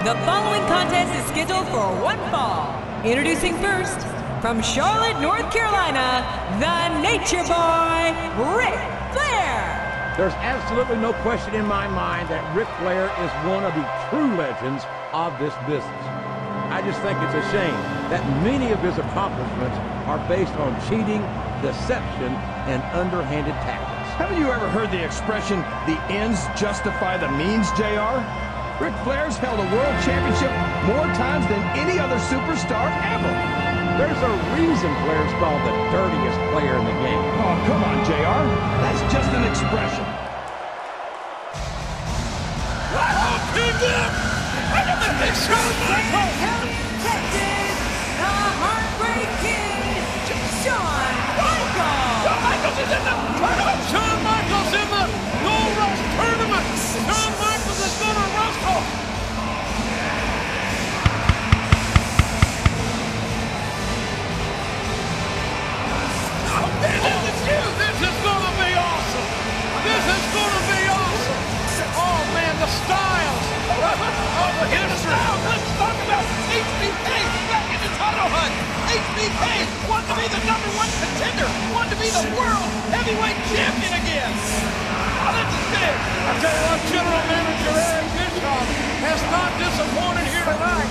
The following contest is scheduled for one fall. Introducing first, from Charlotte, North Carolina, the Nature Boy, Ric Flair. There's absolutely no question in my mind that Ric Flair is one of the true legends of this business. I just think it's a shame that many of his accomplishments are based on cheating, deception, and underhanded tactics. Haven't you ever heard the expression, the ends justify the means, JR? Ric Flair's held a world championship more times than any other superstar ever. There's a reason Flair's called the dirtiest player in the game. Oh, come on, JR. That's just an expression. The Heartbreak Kid, Shawn Michaels. Shawn Michaels is in the tournament! Shawn Michaels in the No Rush tournament! Shawn Michaels is going to wrestle! This is going to be awesome! This is going to be awesome! Oh man, the styles! Oh, here's the styles! Let's talk about HBK back in the title hunt! HBK wanted to be the #1 contender, wanted to be the world heavyweight champion again. Oh, this is big. I tell you what, General Manager Eric Bischoff has not disappointed here tonight.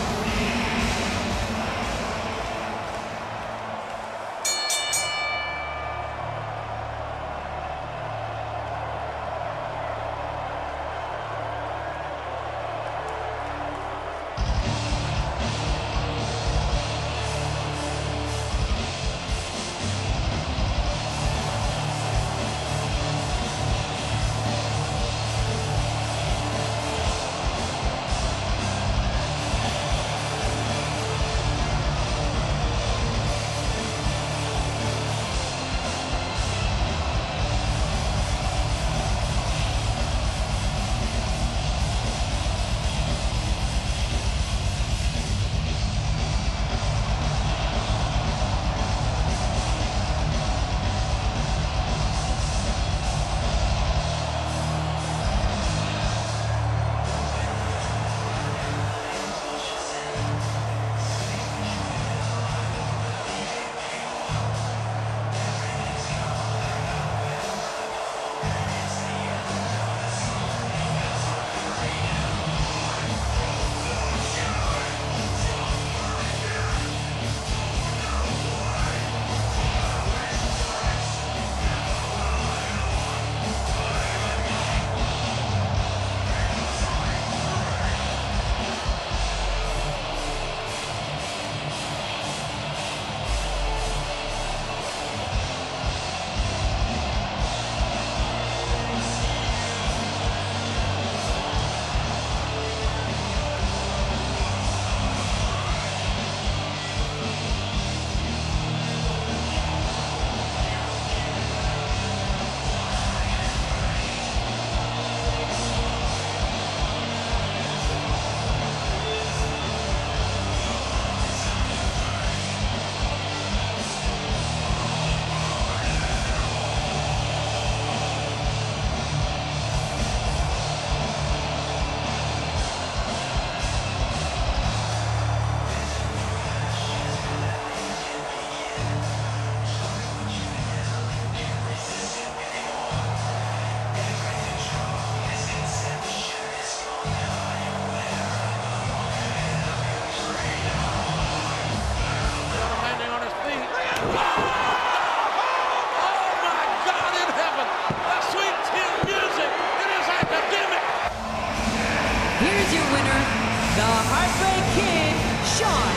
Here's your winner, the Heartbreak Kid, Shawn